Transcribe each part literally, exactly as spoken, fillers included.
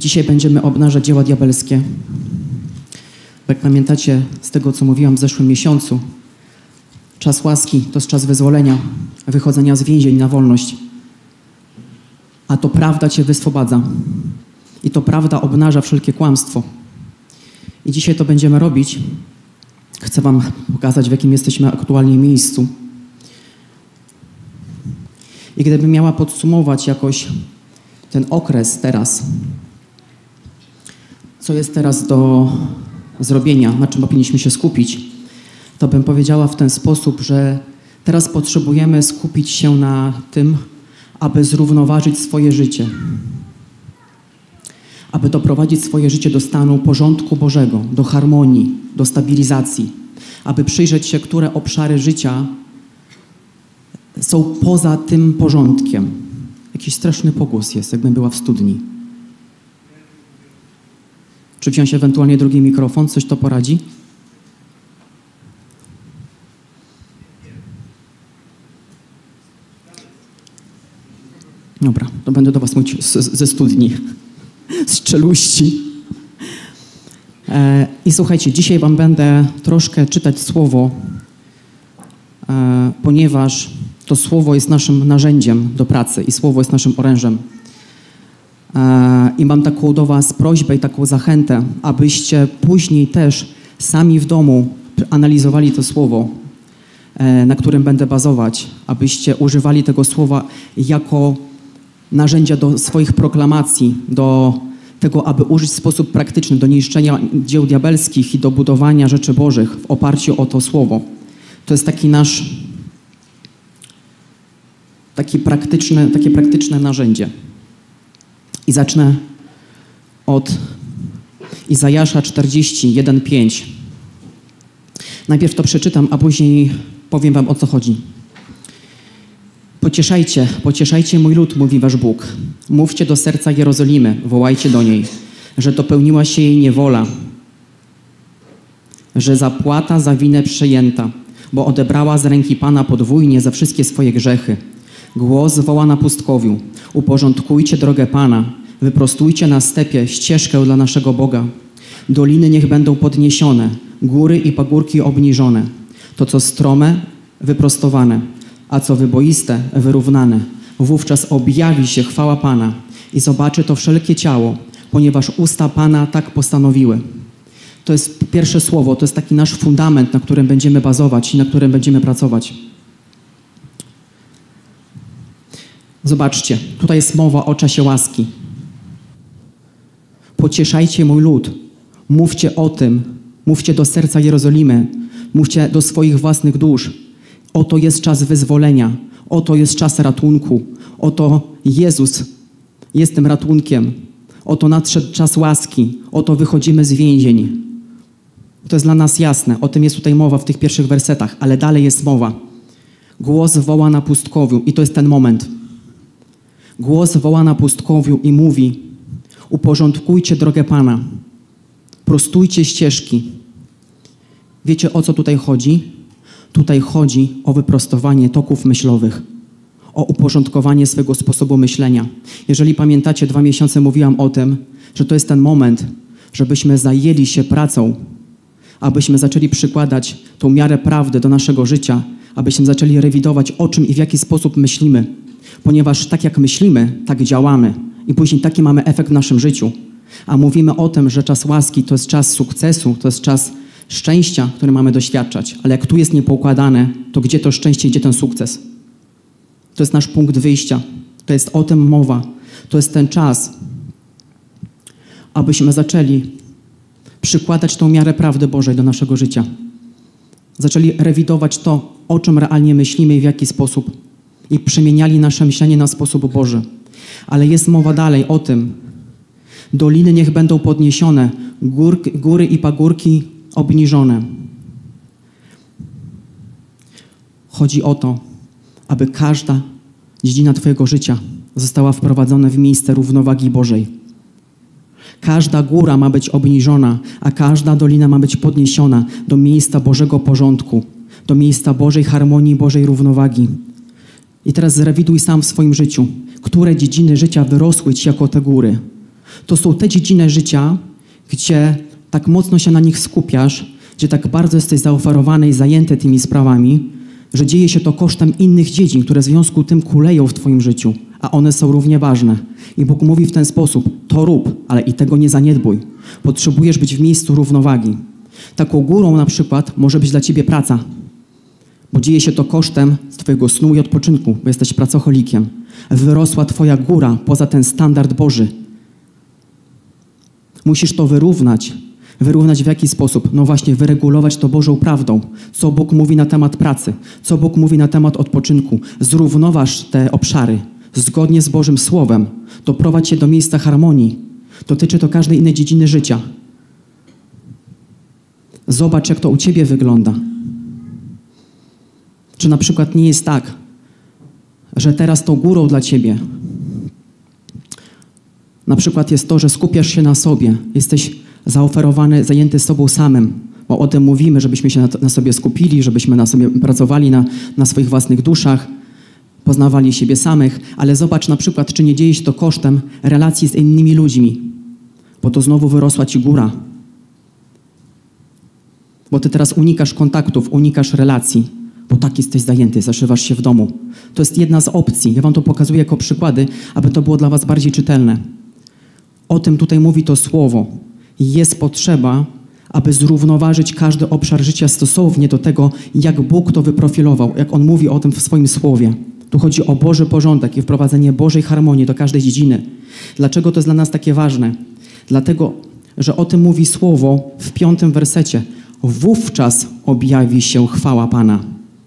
Dzisiaj będziemy obnażać dzieła diabelskie. Jak pamiętacie z tego, co mówiłam w zeszłym miesiącu, czas łaski to jest czas wyzwolenia, wychodzenia z więzień na wolność. A to prawda cię wyswobadza. I to prawda obnaża wszelkie kłamstwo. I dzisiaj to będziemy robić. Chcę wam pokazać, w jakim jesteśmy aktualnie miejscu. I gdybym miała podsumować jakoś ten okres teraz, co jest teraz do zrobienia, na czym powinniśmy się skupić, to bym powiedziała w ten sposób, że teraz potrzebujemy skupić się na tym, aby zrównoważyć swoje życie. Aby doprowadzić swoje życie do stanu porządku Bożego, do harmonii, do stabilizacji. Aby przyjrzeć się, które obszary życia są poza tym porządkiem. Jakiś straszny pogłos jest, jakbym była w studni. Czy wziąć ewentualnie drugi mikrofon? Coś to poradzi? Dobra, to będę do was mówić z, ze studni, z czeluści. E, I słuchajcie, dzisiaj wam będę troszkę czytać słowo, e, ponieważ to słowo jest naszym narzędziem do pracy i słowo jest naszym orężem. E, I mam taką do was prośbę i taką zachętę, abyście później też sami w domu analizowali to słowo, e, na którym będę bazować, abyście używali tego słowa jako narzędzia do swoich proklamacji, do tego, aby użyć w sposób praktyczny do niszczenia dzieł diabelskich i do budowania rzeczy Bożych w oparciu o to słowo. To jest taki nasz, taki praktyczne, takie praktyczne narzędzie. I zacznę od Izajasza czterdzieści jeden pięć. Najpierw to przeczytam, a później powiem wam, o co chodzi. Pocieszajcie, pocieszajcie mój lud, mówi wasz Bóg. Mówcie do serca Jerozolimy, wołajcie do niej, że dopełniła się jej niewola, że zapłata za winę przejęta, bo odebrała z ręki Pana podwójnie za wszystkie swoje grzechy. Głos woła na pustkowiu, uporządkujcie drogę Pana, wyprostujcie na stepie ścieżkę dla naszego Boga. Doliny niech będą podniesione, góry i pagórki obniżone. To, co strome, wyprostowane, a co wyboiste, wyrównane. Wówczas objawi się chwała Pana i zobaczy to wszelkie ciało, ponieważ usta Pana tak postanowiły. To jest pierwsze słowo, to jest taki nasz fundament, na którym będziemy bazować i na którym będziemy pracować. Zobaczcie, tutaj jest mowa o czasie łaski. Pocieszajcie mój lud, mówcie o tym, mówcie do serca Jerozolimy, mówcie do swoich własnych dusz. Oto jest czas wyzwolenia, oto jest czas ratunku, oto Jezus jest tym ratunkiem, oto nadszedł czas łaski, oto wychodzimy z więzień. To jest dla nas jasne, o tym jest tutaj mowa w tych pierwszych wersetach, ale dalej jest mowa. Głos woła na pustkowiu i to jest ten moment. Głos woła na pustkowiu i mówi: uporządkujcie drogę Pana, prostujcie ścieżki. Wiecie, o co tutaj chodzi? Tutaj chodzi o wyprostowanie toków myślowych, o uporządkowanie swego sposobu myślenia. Jeżeli pamiętacie, dwa miesiące mówiłam o tym, że to jest ten moment, żebyśmy zajęli się pracą, abyśmy zaczęli przykładać tą miarę prawdy do naszego życia, abyśmy zaczęli rewidować, o czym i w jaki sposób myślimy. Ponieważ tak jak myślimy, tak działamy i później taki mamy efekt w naszym życiu. A mówimy o tym, że czas łaski to jest czas sukcesu, to jest czas szczęścia, który mamy doświadczać. Ale jak tu jest niepoukładane, to gdzie to szczęście, gdzie ten sukces? To jest nasz punkt wyjścia. To jest o tym mowa. To jest ten czas, abyśmy zaczęli przykładać tą miarę prawdy Bożej do naszego życia. Zaczęli rewidować to, o czym realnie myślimy i w jaki sposób. I przemieniali nasze myślenie na sposób Boży. Ale jest mowa dalej o tym. Doliny niech będą podniesione, gór, góry i pagórki obniżone. Chodzi o to, aby każda dziedzina twojego życia została wprowadzona w miejsce równowagi Bożej. Każda góra ma być obniżona, a każda dolina ma być podniesiona do miejsca Bożego porządku, do miejsca Bożej harmonii, Bożej równowagi. I teraz zrewiduj sam w swoim życiu, które dziedziny życia wyrosły ci jako te góry. To są te dziedziny życia, gdzie tak mocno się na nich skupiasz, gdzie tak bardzo jesteś zaoferowany i zajęty tymi sprawami, że dzieje się to kosztem innych dziedzin, które w związku z tym kuleją w twoim życiu, a one są równie ważne. I Bóg mówi w ten sposób, to rób, ale i tego nie zaniedbuj. Potrzebujesz być w miejscu równowagi. Taką górą na przykład może być dla ciebie praca, bo dzieje się to kosztem twojego snu i odpoczynku, bo jesteś pracocholikiem. Wyrosła twoja góra poza ten standard Boży. Musisz to wyrównać. Wyrównać w jaki sposób? No właśnie, wyregulować to Bożą prawdą. Co Bóg mówi na temat pracy, co Bóg mówi na temat odpoczynku. Zrównoważ te obszary zgodnie z Bożym Słowem. Doprowadź się do miejsca harmonii. Dotyczy to każdej innej dziedziny życia. Zobacz, jak to u ciebie wygląda. Czy na przykład nie jest tak, że teraz tą górą dla ciebie na przykład jest to, że skupiasz się na sobie. Jesteś zaoferowany, zajęty sobą samym. Bo o tym mówimy, żebyśmy się na, na sobie skupili, żebyśmy na sobie pracowali, na, na swoich własnych duszach, poznawali siebie samych. Ale zobacz na przykład, czy nie dzieje się to kosztem relacji z innymi ludźmi. Bo to znowu wyrosła ci góra. Bo ty teraz unikasz kontaktów, unikasz relacji. Bo tak jesteś zajęty, zaszywasz się w domu. To jest jedna z opcji. Ja wam to pokazuję jako przykłady, aby to było dla was bardziej czytelne. O tym tutaj mówi to słowo. Jest potrzeba, aby zrównoważyć każdy obszar życia stosownie do tego, jak Bóg to wyprofilował, jak On mówi o tym w swoim słowie. Tu chodzi o Boży porządek i wprowadzenie Bożej harmonii do każdej dziedziny. Dlaczego to jest dla nas takie ważne? Dlatego, że o tym mówi słowo w piątym wersecie. Wówczas objawi się chwała Pana.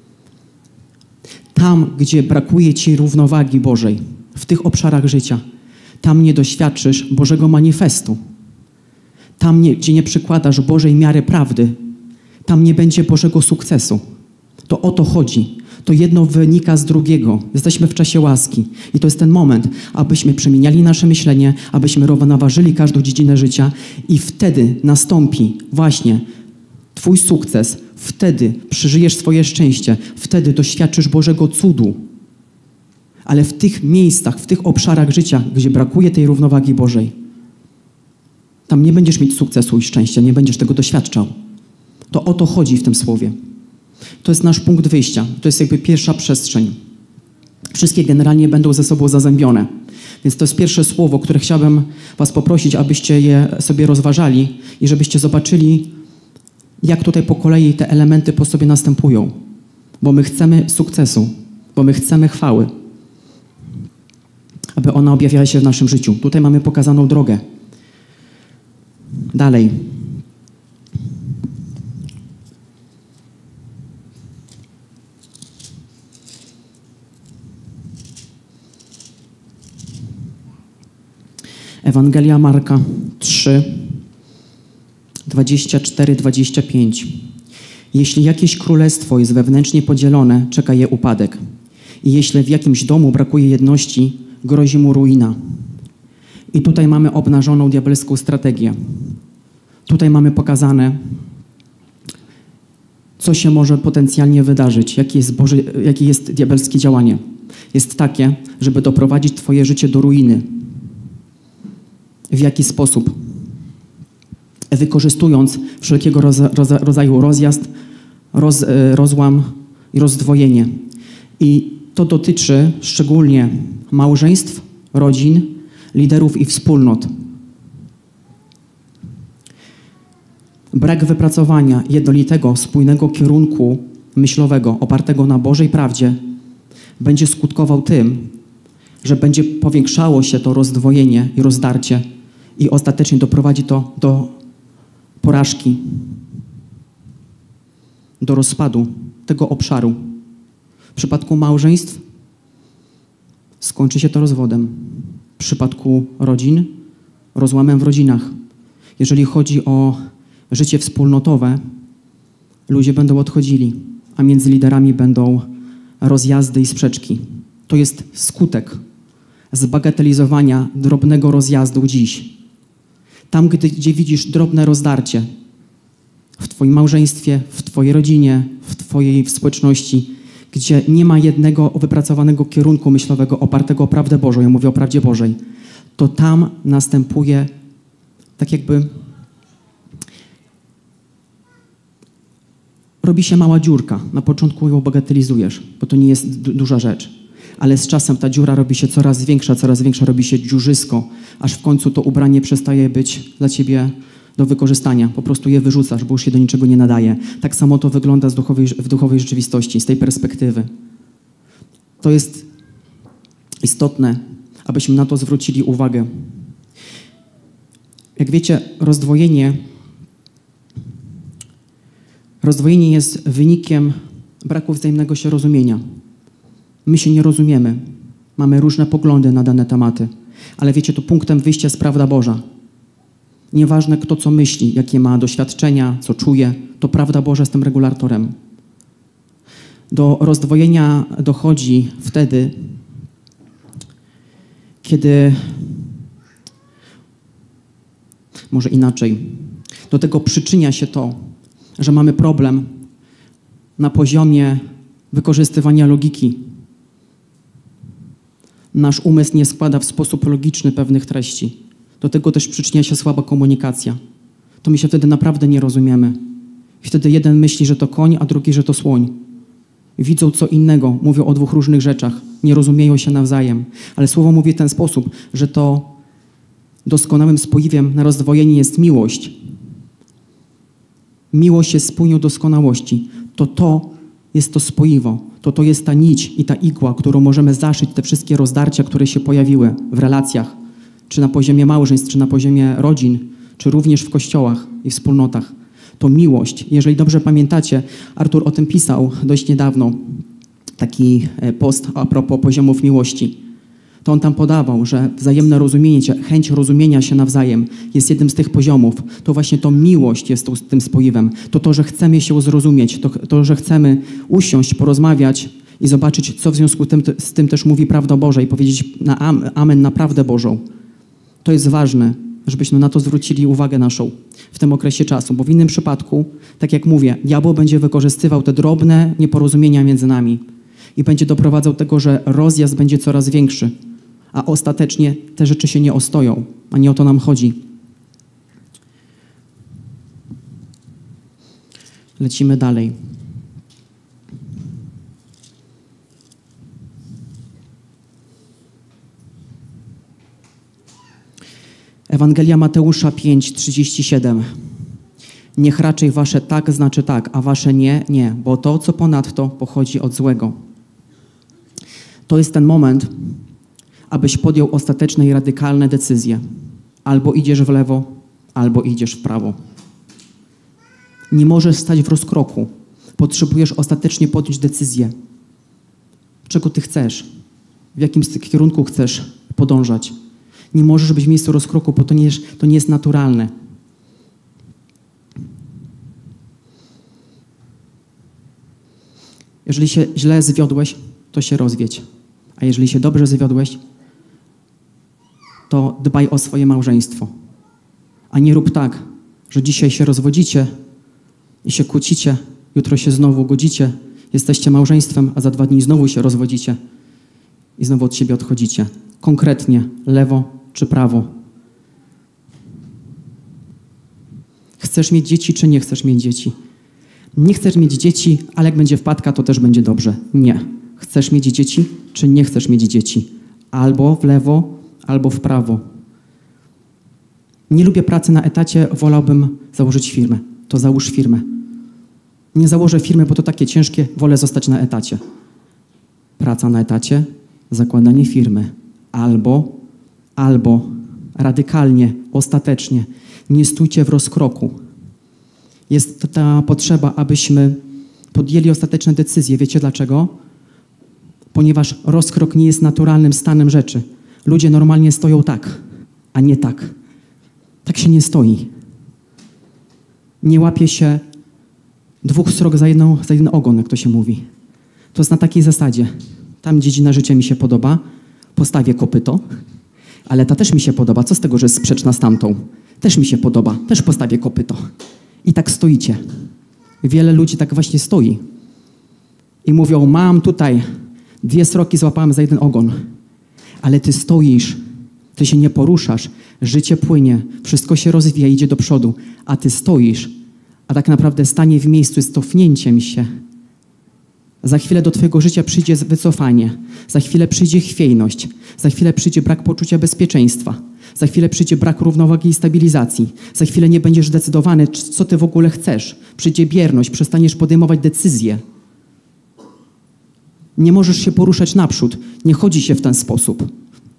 Tam, gdzie brakuje ci równowagi Bożej, w tych obszarach życia, tam nie doświadczysz Bożego manifestu. Tam, nie, gdzie nie przykładasz Bożej miary prawdy, tam nie będzie Bożego sukcesu. To o to chodzi. To jedno wynika z drugiego. Jesteśmy w czasie łaski. I to jest ten moment, abyśmy przemieniali nasze myślenie, abyśmy równoważyli każdą dziedzinę życia i wtedy nastąpi właśnie twój sukces. Wtedy przeżyjesz swoje szczęście. Wtedy doświadczysz Bożego cudu. Ale w tych miejscach, w tych obszarach życia, gdzie brakuje tej równowagi Bożej, tam nie będziesz mieć sukcesu i szczęścia, nie będziesz tego doświadczał. To o to chodzi w tym słowie. To jest nasz punkt wyjścia. To jest jakby pierwsza przestrzeń. Wszystkie generalnie będą ze sobą zazębione. Więc to jest pierwsze słowo, które chciałbym was poprosić, abyście je sobie rozważali i żebyście zobaczyli, jak tutaj po kolei te elementy po sobie następują. Bo my chcemy sukcesu, bo my chcemy chwały, aby ona objawiała się w naszym życiu. Tutaj mamy pokazaną drogę. Dalej. Ewangelia Marka trzy, dwadzieścia cztery do dwudziestego piątego. Jeśli jakieś królestwo jest wewnętrznie podzielone, czeka je upadek. I jeśli w jakimś domu brakuje jedności, grozi mu ruina. I tutaj mamy obnażoną diabelską strategię. Tutaj mamy pokazane, co się może potencjalnie wydarzyć, jakie jest, Boże, jakie jest diabelskie działanie. Jest takie, żeby doprowadzić twoje życie do ruiny. W jaki sposób? Wykorzystując wszelkiego roz, roz, rodzaju rozjazd, roz, rozłam i rozdwojenie. I to dotyczy szczególnie małżeństw, rodzin, liderów i wspólnot. Brak wypracowania jednolitego, spójnego kierunku myślowego opartego na Bożej prawdzie będzie skutkował tym, że będzie powiększało się to rozdwojenie i rozdarcie i ostatecznie doprowadzi to do porażki, do rozpadu tego obszaru. W przypadku małżeństw skończy się to rozwodem. W przypadku rodzin rozłamem w rodzinach. Jeżeli chodzi o życie wspólnotowe, ludzie będą odchodzili, a między liderami będą rozjazdy i sprzeczki. To jest skutek zbagatelizowania drobnego rozjazdu dziś. Tam, gdzie widzisz drobne rozdarcie w twoim małżeństwie, w twojej rodzinie, w twojej społeczności, gdzie nie ma jednego wypracowanego kierunku myślowego opartego o prawdę Bożą, ja mówię o prawdzie Bożej, to tam następuje tak jakby robi się mała dziurka. Na początku ją bagatelizujesz, bo to nie jest du- duża rzecz. Ale z czasem ta dziura robi się coraz większa, coraz większa, robi się dziurzysko, aż w końcu to ubranie przestaje być dla ciebie do wykorzystania. Po prostu je wyrzucasz, bo już się do niczego nie nadaje. Tak samo to wygląda z duchowej, w duchowej rzeczywistości, z tej perspektywy. To jest istotne, abyśmy na to zwrócili uwagę. Jak wiecie, rozdwojenie, rozdwojenie jest wynikiem braku wzajemnego się rozumienia. My się nie rozumiemy. Mamy różne poglądy na dane tematy. Ale wiecie, to punktem wyjścia jest prawda Boża. Nieważne kto co myśli, jakie ma doświadczenia, co czuje, to prawda Boża jest tym regulatorem. Do rozdwojenia dochodzi wtedy, kiedy, może inaczej, do tego przyczynia się to, że mamy problem na poziomie wykorzystywania logiki. Nasz umysł nie składa w sposób logiczny pewnych treści. Do tego też przyczynia się słaba komunikacja. To my się wtedy naprawdę nie rozumiemy. I wtedy jeden myśli, że to koń, a drugi, że to słoń. Widzą co innego, mówią o dwóch różnych rzeczach, nie rozumieją się nawzajem. Ale Słowo mówi w ten sposób, że to doskonałym spoiwem na rozdwojenie jest miłość. Miłość jest spójnią doskonałości. To to jest to spoiwo. To to jest ta nić i ta igła, którą możemy zaszyć te wszystkie rozdarcia, które się pojawiły w relacjach, czy na poziomie małżeństw, czy na poziomie rodzin, czy również w kościołach i wspólnotach. To miłość. Jeżeli dobrze pamiętacie, Artur o tym pisał dość niedawno, taki post a propos poziomów miłości. To on tam podawał, że wzajemne rozumienie się, chęć rozumienia się nawzajem jest jednym z tych poziomów. To właśnie to miłość jest tym spoiwem. To to, że chcemy się zrozumieć, to, to że chcemy usiąść, porozmawiać i zobaczyć, co w związku z tym, z tym też mówi prawda Boża i powiedzieć na amen na prawdę Bożą. To jest ważne, żebyśmy na to zwrócili uwagę naszą w tym okresie czasu, bo w innym przypadku, tak jak mówię, diabeł będzie wykorzystywał te drobne nieporozumienia między nami i będzie doprowadzał do tego, że rozjazd będzie coraz większy, a ostatecznie te rzeczy się nie ostoją, a nie o to nam chodzi. Lecimy dalej. Ewangelia Mateusza pięć, trzydzieści siedem. Niech raczej wasze tak znaczy tak, a wasze nie, nie, bo to, co ponadto, pochodzi od złego. To jest ten moment, abyś podjął ostateczne i radykalne decyzje. Albo idziesz w lewo, albo idziesz w prawo. Nie możesz stać w rozkroku. Potrzebujesz ostatecznie podjąć decyzję. Czego ty chcesz? W jakim kierunku chcesz podążać? Nie możesz być w miejscu rozkroku, bo to nie jest, to nie jest naturalne. Jeżeli się źle zwiodłeś, to się rozwiedź. A jeżeli się dobrze zwiodłeś, to dbaj o swoje małżeństwo. A nie rób tak, że dzisiaj się rozwodzicie i się kłócicie, jutro się znowu godzicie, jesteście małżeństwem, a za dwa dni znowu się rozwodzicie i znowu od siebie odchodzicie. Konkretnie, lewo czy prawo. Chcesz mieć dzieci, czy nie chcesz mieć dzieci? Nie chcesz mieć dzieci, ale jak będzie wpadka, to też będzie dobrze. Nie. Chcesz mieć dzieci, czy nie chcesz mieć dzieci? Albo w lewo, albo w prawo. Nie lubię pracy na etacie, wolałbym założyć firmę. To załóż firmę. Nie założę firmy, bo to takie ciężkie, wolę zostać na etacie. Praca na etacie, zakładanie firmy. Albo, albo radykalnie, ostatecznie. Nie stójcie w rozkroku. Jest ta potrzeba, abyśmy podjęli ostateczne decyzje. Wiecie dlaczego? Ponieważ rozkrok nie jest naturalnym stanem rzeczy. Ludzie normalnie stoją tak, a nie tak. Tak się nie stoi. Nie łapie się dwóch srok za, jedną, za jeden ogon, jak to się mówi. To jest na takiej zasadzie. Tam dziedzina życia mi się podoba, postawię kopyto, ale ta też mi się podoba. Co z tego, że jest sprzeczna z tamtą? Też mi się podoba, też postawię kopyto. I tak stoicie. Wiele ludzi tak właśnie stoi. I mówią, mam tutaj dwie sroki, złapałem za jeden ogon. Ale ty stoisz Ty się nie poruszasz, życie płynie, wszystko się rozwija, idzie do przodu, a ty stoisz, a tak naprawdę stanie w miejscu jest cofnięciem się. Za chwilę do twojego życia przyjdzie wycofanie, za chwilę przyjdzie chwiejność, za chwilę przyjdzie brak poczucia bezpieczeństwa, za chwilę przyjdzie brak równowagi i stabilizacji, za chwilę nie będziesz zdecydowany, co ty w ogóle chcesz. Przyjdzie bierność, przestaniesz podejmować decyzje. Nie możesz się poruszać naprzód, nie chodzi się w ten sposób.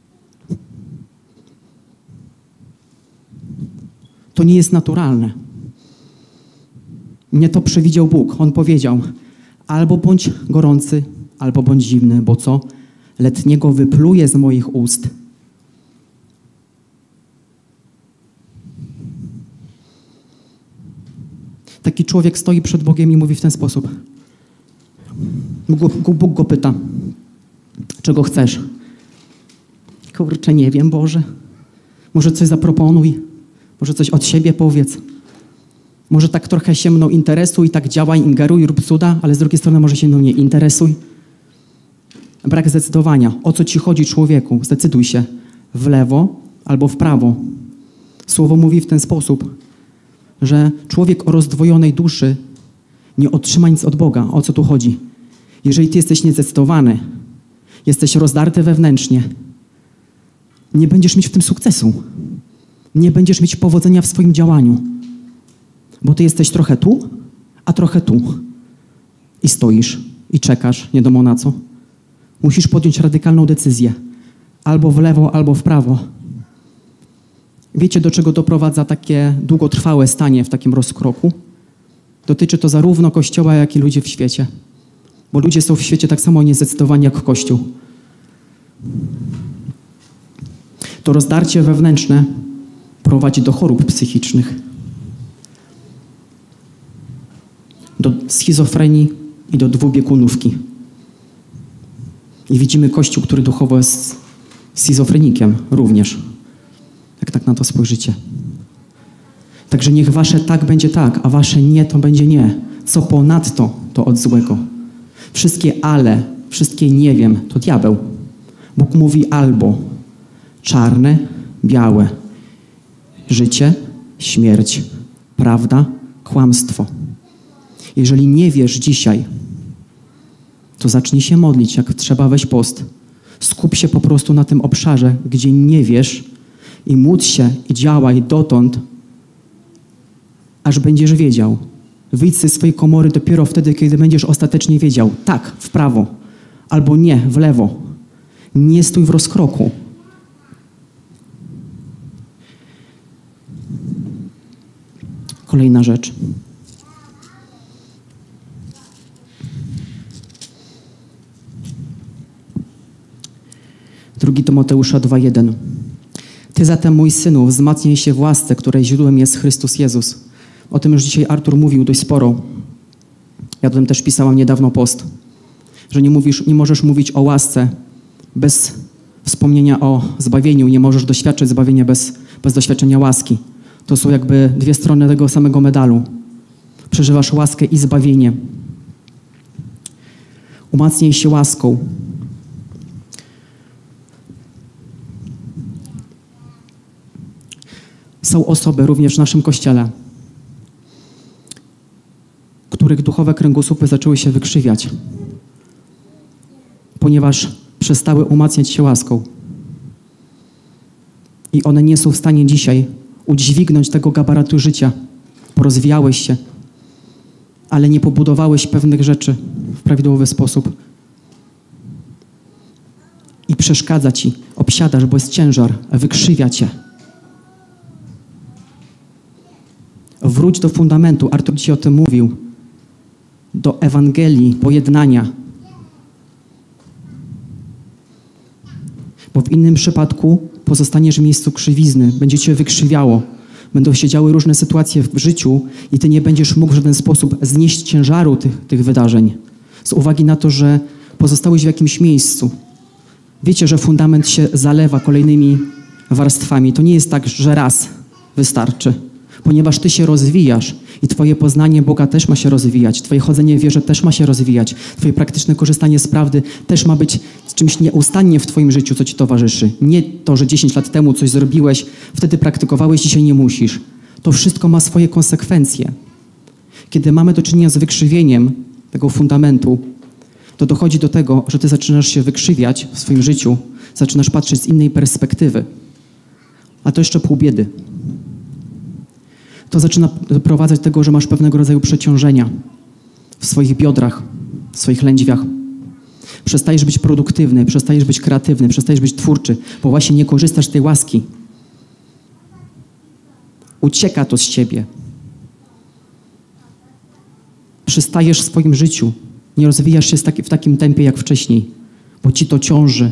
To nie jest naturalne. Nie to przewidział Bóg. On powiedział, albo bądź gorący, albo bądź zimny, bo co? Letniego wypluje z moich ust. Taki człowiek stoi przed Bogiem i mówi w ten sposób. Bóg, Bóg go pyta, czego chcesz? Kurczę, nie wiem, Boże. Może coś zaproponuj. Może coś od siebie powiedz. Może tak trochę się mną interesuj, tak działaj, ingeruj, rób cuda, ale z drugiej strony może się mną nie interesuj. Brak zdecydowania. O co ci chodzi, człowieku? Zdecyduj się. W lewo albo w prawo. Słowo mówi w ten sposób, że człowiek o rozdwojonej duszy nie otrzyma nic od Boga. O co tu chodzi? Jeżeli ty jesteś niezdecydowany, jesteś rozdarty wewnętrznie, nie będziesz mieć w tym sukcesu. Nie będziesz mieć powodzenia w swoim działaniu. Bo ty jesteś trochę tu, a trochę tu. I stoisz, i czekasz, nie wiadomo na co. Musisz podjąć radykalną decyzję. Albo w lewo, albo w prawo. Wiecie, do czego doprowadza takie długotrwałe stanie w takim rozkroku? Dotyczy to zarówno Kościoła, jak i ludzi w świecie. Bo ludzie są w świecie tak samo niezdecydowani jak Kościół. To rozdarcie wewnętrzne prowadzi do chorób psychicznych, do schizofrenii i do dwubiegunówki. I widzimy Kościół, który duchowo jest schizofrenikiem również. Jak tak na to spojrzycie. Także niech wasze tak będzie tak, a wasze nie to będzie nie. Co ponadto, to od złego. Wszystkie ale, wszystkie nie wiem, to diabeł. Bóg mówi albo czarne, białe. Życie, śmierć, prawda, kłamstwo. Jeżeli nie wiesz dzisiaj, to zacznij się modlić, jak trzeba, weź post. Skup się po prostu na tym obszarze, gdzie nie wiesz i módl się i działaj dotąd, aż będziesz wiedział. Wyjdź ze swojej komory dopiero wtedy, kiedy będziesz ostatecznie wiedział. Tak, w prawo, albo nie, w lewo. Nie stój w rozkroku. Kolejna rzecz. Drugi Tymoteusza dwa jeden. Ty zatem, mój synu, wzmacniaj się w łasce, której źródłem jest Chrystus Jezus. O tym już dzisiaj Artur mówił dość sporo. Ja o tym też pisałam niedawno post. Że nie, mówisz, nie możesz mówić o łasce bez wspomnienia o zbawieniu. Nie możesz doświadczyć zbawienia bez, bez doświadczenia łaski. To są jakby dwie strony tego samego medalu. Przeżywasz łaskę i zbawienie. Umacnij się łaską. Są osoby również w naszym Kościele, których duchowe kręgosłupy zaczęły się wykrzywiać, ponieważ przestały umacniać się łaską. I one nie są w stanie dzisiaj udźwignąć tego gabarytu życia. Porozwijałeś się, ale nie pobudowałeś pewnych rzeczy w prawidłowy sposób. I przeszkadza ci, obsiadasz, bo jest ciężar, wykrzywia cię. Wróć do fundamentu. Artur dzisiaj o tym mówił. Do Ewangelii, pojednania. Bo w innym przypadku pozostaniesz w miejscu krzywizny. Będzie cię wykrzywiało. Będą się działy różne sytuacje w życiu i ty nie będziesz mógł w żaden sposób znieść ciężaru tych, tych wydarzeń. Z uwagi na to, że pozostałeś w jakimś miejscu. Wiecie, że fundament się zalewa kolejnymi warstwami. To nie jest tak, że raz wystarczy. Ponieważ ty się rozwijasz I Twoje poznanie Boga też ma się rozwijać. Twoje chodzenie w wierze też ma się rozwijać. Twoje praktyczne korzystanie z prawdy też ma być czymś nieustannie w Twoim życiu, co Ci towarzyszy. Nie to, że dziesięć lat temu coś zrobiłeś, wtedy praktykowałeś, dzisiaj nie musisz. To wszystko ma swoje konsekwencje. Kiedy mamy do czynienia z wykrzywieniem tego fundamentu, to dochodzi do tego, że Ty zaczynasz się wykrzywiać w swoim życiu, zaczynasz patrzeć z innej perspektywy. A to jeszcze pół biedy. To zaczyna doprowadzać do tego, że masz pewnego rodzaju przeciążenia w swoich biodrach, w swoich lędźwiach. Przestajesz być produktywny, przestajesz być kreatywny, przestajesz być twórczy, bo właśnie nie korzystasz z tej łaski. Ucieka to z ciebie. Przystajesz w swoim życiu. Nie rozwijasz się w takim tempie jak wcześniej, bo ci to ciąży.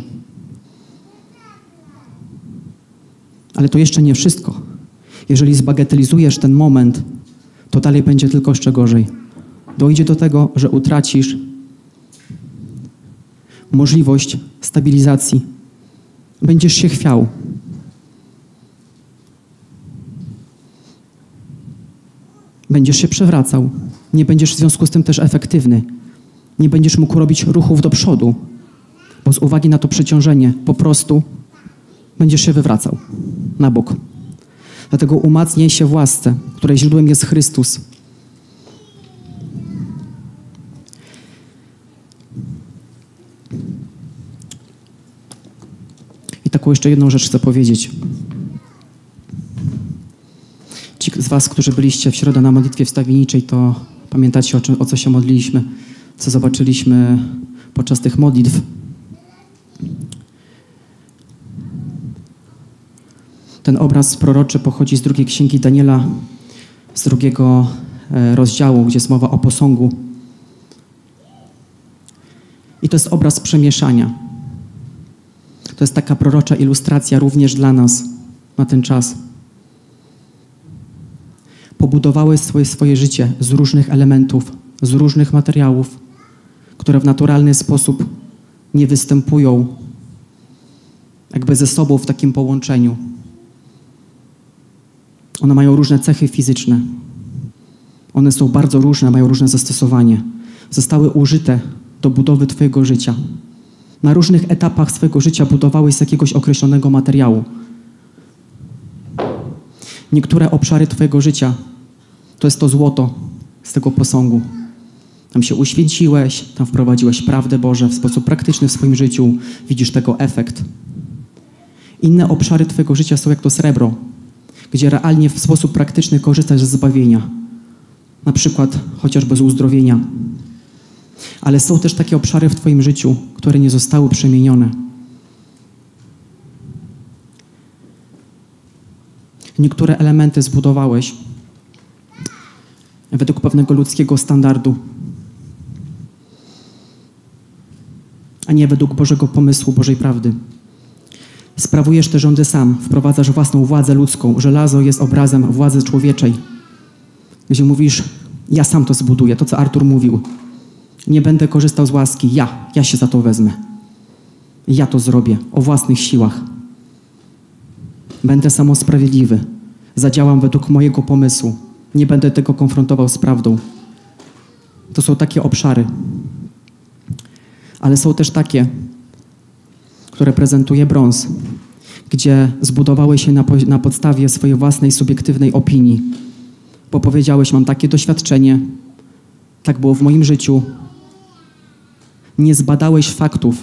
Ale to jeszcze nie wszystko. Jeżeli zbagatelizujesz ten moment, to dalej będzie tylko jeszcze gorzej. Dojdzie do tego, że utracisz możliwość stabilizacji. Będziesz się chwiał. Będziesz się przewracał. Nie będziesz w związku z tym też efektywny. Nie będziesz mógł robić ruchów do przodu, bo z uwagi na to przeciążenie po prostu będziesz się wywracał na bok. Dlatego umacniaj się w łasce, której źródłem jest Chrystus. I taką jeszcze jedną rzecz chcę powiedzieć. Ci z was, którzy byliście w środę na modlitwie wstawienniczej, to pamiętacie, o, czym, o co się modliliśmy, co zobaczyliśmy podczas tych modlitw. Ten obraz proroczy pochodzi z drugiej księgi Daniela, z drugiego rozdziału, gdzie jest mowa o posągu. I to jest obraz przemieszania. To jest taka prorocza ilustracja również dla nas na ten czas. Pobudowałeś swoje, swoje życie z różnych elementów, z różnych materiałów, które w naturalny sposób nie występują jakby ze sobą w takim połączeniu. One mają różne cechy fizyczne. One są bardzo różne, mają różne zastosowanie. Zostały użyte do budowy Twojego życia. Na różnych etapach swojego życia budowałeś z jakiegoś określonego materiału. Niektóre obszary Twojego życia to jest to złoto z tego posągu. Tam się uświęciłeś, tam wprowadziłeś prawdę Boże w sposób praktyczny w swoim życiu. Widzisz tego efekt. Inne obszary Twojego życia są jak to srebro, gdzie realnie w sposób praktyczny korzystasz ze zbawienia. Na przykład chociażby z uzdrowienia. Ale są też takie obszary w Twoim życiu, które nie zostały przemienione. Niektóre elementy zbudowałeś według pewnego ludzkiego standardu, a nie według Bożego pomysłu, Bożej prawdy. Sprawujesz te rządy sam, wprowadzasz własną władzę ludzką. Żelazo jest obrazem władzy człowieczej, gdzie mówisz, ja sam to zbuduję, to co Artur mówił. Nie będę korzystał z łaski, ja, ja się za to wezmę. Ja to zrobię, o własnych siłach. Będę samosprawiedliwy, zadziałam według mojego pomysłu. Nie będę tego konfrontował z prawdą. To są takie obszary. Ale są też takie, które prezentuje brąz, gdzie zbudowałeś się na, na podstawie swojej własnej subiektywnej opinii. Bo powiedziałeś, mam takie doświadczenie, tak było w moim życiu. Nie zbadałeś faktów.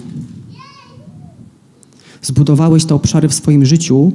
Zbudowałeś te obszary w swoim życiu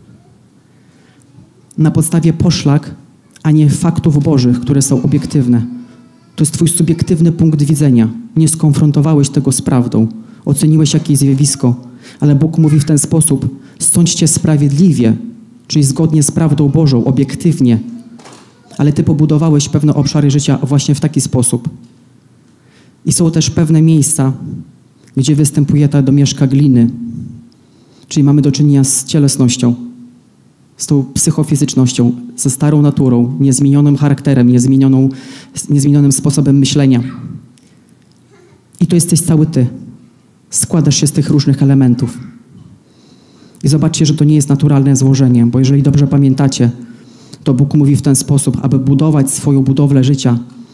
na podstawie poszlak, a nie faktów Bożych, które są obiektywne. To jest Twój subiektywny punkt widzenia. Nie skonfrontowałeś tego z prawdą. Oceniłeś jakieś zjawisko, ale Bóg mówi w ten sposób: sądźcie sprawiedliwie, czyli zgodnie z prawdą Bożą, obiektywnie. Ale Ty pobudowałeś pewne obszary życia właśnie w taki sposób. I są też pewne miejsca, gdzie występuje ta domieszka gliny. Czyli mamy do czynienia z cielesnością, z tą psychofizycznością, ze starą naturą, niezmienionym charakterem, niezmienioną, niezmienionym sposobem myślenia. I to jesteś cały Ty. Składasz się z tych różnych elementów. I zobaczcie, że to nie jest naturalne złożenie, bo jeżeli dobrze pamiętacie, to Bóg mówi w ten sposób, aby budować swoją budowlę życia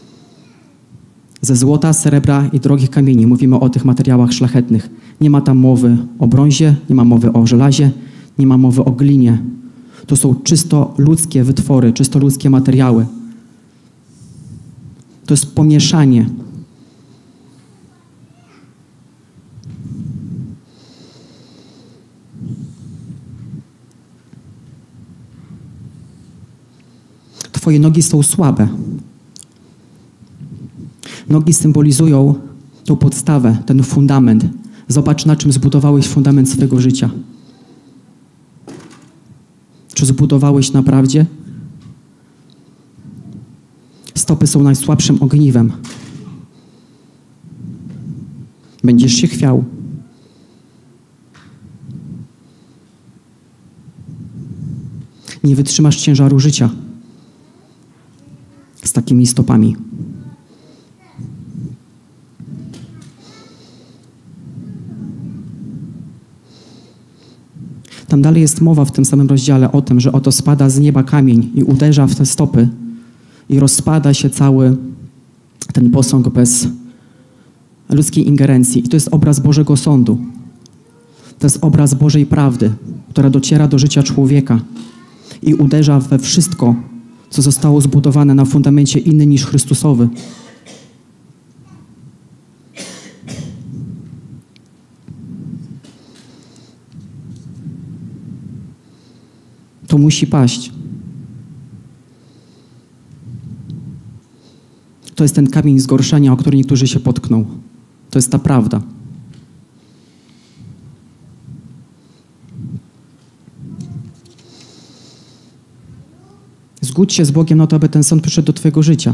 ze złota, srebra i drogich kamieni. Mówimy o tych materiałach szlachetnych. Nie ma tam mowy o brązie, nie ma mowy o żelazie, nie ma mowy o glinie. To są czysto ludzkie wytwory, czysto ludzkie materiały. To jest pomieszanie. Twoje nogi są słabe. Nogi symbolizują tą podstawę, ten fundament. Zobacz, na czym zbudowałeś fundament swojego życia. Czy zbudowałeś na prawdzie? Stopy są najsłabszym ogniwem. Będziesz się chwiał. Nie wytrzymasz ciężaru życia z takimi stopami. Tam dalej jest mowa w tym samym rozdziale o tym, że oto spada z nieba kamień i uderza w te stopy i rozpada się cały ten posąg bez ludzkiej ingerencji. I to jest obraz Bożego Sądu. To jest obraz Bożej prawdy, która dociera do życia człowieka i uderza we wszystko, co zostało zbudowane na fundamencie innym niż Chrystusowy. To musi paść. To jest ten kamień zgorszenia, o który niektórzy się potkną. To jest ta prawda. Zgódź się z Bogiem na to, aby ten sąd przyszedł do twojego życia.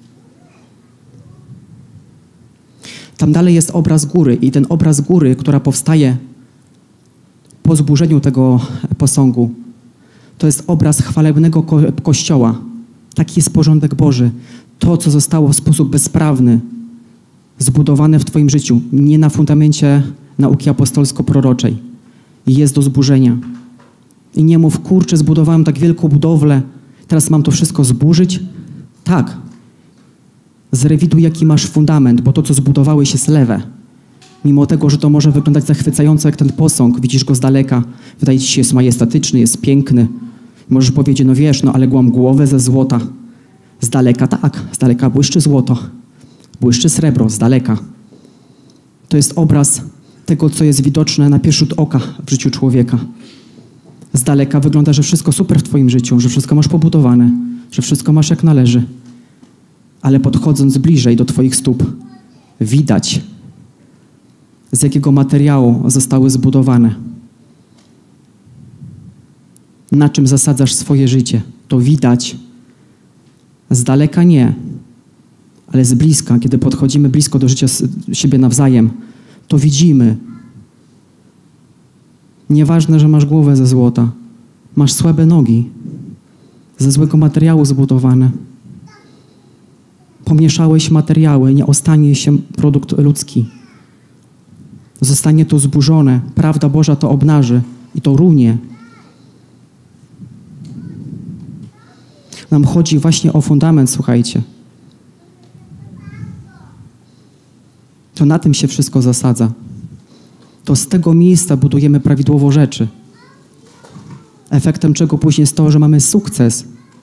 Tam dalej jest obraz góry i ten obraz góry, która powstaje po zburzeniu tego posągu, to jest obraz chwalebnego ko Kościoła. Taki jest porządek Boży. To, co zostało w sposób bezprawny zbudowane w twoim życiu, nie na fundamencie nauki apostolsko-proroczej, jest do zburzenia. I nie mów, kurczę, zbudowałem tak wielką budowlę, teraz mam to wszystko zburzyć? Tak. Zrewiduj, jaki masz fundament, bo to, co zbudowałeś, jest lewe. Mimo tego, że to może wyglądać zachwycająco jak ten posąg, widzisz go z daleka, wydaje ci się, jest majestatyczny, jest piękny. Możesz powiedzieć, no wiesz, no ale mam głowę ze złota. Z daleka tak, z daleka błyszczy złoto, błyszczy srebro, z daleka. To jest obraz tego, co jest widoczne na pierwszy rzut oka w życiu człowieka. Z daleka wygląda, że wszystko super w twoim życiu, że wszystko masz pobudowane, że wszystko masz jak należy. Ale podchodząc bliżej do twoich stóp, widać, z jakiego materiału zostały zbudowane. Na czym zasadzasz swoje życie. To widać. Z daleka nie, ale z bliska, kiedy podchodzimy blisko do życia siebie nawzajem, to widzimy. Nieważne, że masz głowę ze złota, masz słabe nogi, ze złego materiału zbudowane. Pomieszałeś materiały, nie ostanie się produkt ludzki. Zostanie to zburzone, prawda Boża to obnaży i to runie. Nam chodzi właśnie o fundament, słuchajcie. To na tym się wszystko zasadza. To z tego miejsca budujemy prawidłowo rzeczy. Efektem czego później jest to, że mamy sukces.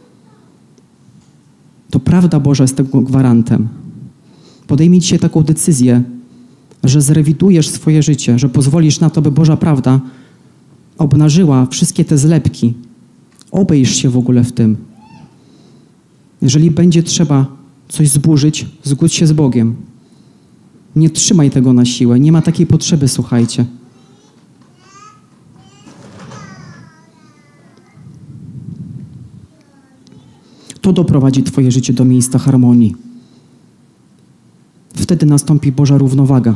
To prawda Boża jest tego gwarantem. Podejmij dzisiaj taką decyzję, że zrewidujesz swoje życie, że pozwolisz na to, by Boża prawda obnażyła wszystkie te zlepki. Obejrz się w ogóle w tym. Jeżeli będzie trzeba coś zburzyć, zgódź się z Bogiem. Nie trzymaj tego na siłę. Nie ma takiej potrzeby, słuchajcie. To doprowadzi twoje życie do miejsca harmonii. Wtedy nastąpi Boża równowaga.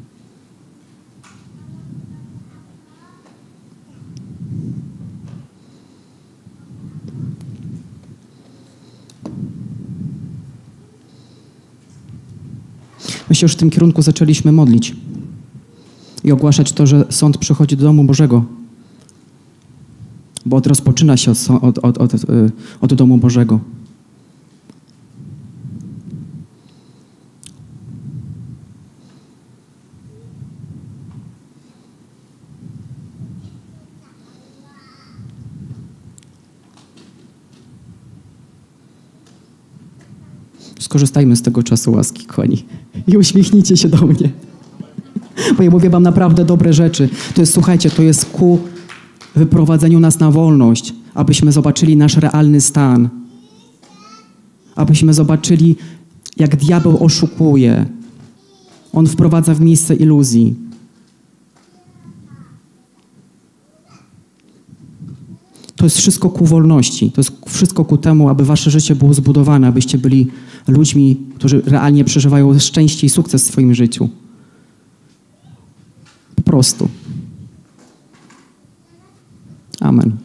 My się już w tym kierunku zaczęliśmy modlić i ogłaszać to, że sąd przychodzi do domu Bożego. bo od, rozpoczyna się od, od, od, od, od domu Bożego. Skorzystajmy z tego czasu łaski, kochani. I uśmiechnijcie się do mnie. Bo ja mówię wam naprawdę dobre rzeczy. To jest, słuchajcie, to jest ku wyprowadzeniu nas na wolność, abyśmy zobaczyli nasz realny stan. Abyśmy zobaczyli, jak diabeł oszukuje. On wprowadza w miejsce iluzji. To jest wszystko ku wolności. To jest wszystko ku temu, aby wasze życie było zbudowane, abyście byli ludźmi, którzy realnie przeżywają szczęście i sukces w swoim życiu. Po prostu. Amen.